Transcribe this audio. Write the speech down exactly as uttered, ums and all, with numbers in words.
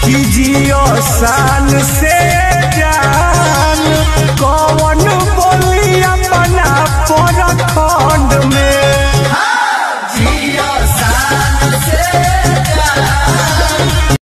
कि जियो शान से जान कौन बोली अपना पर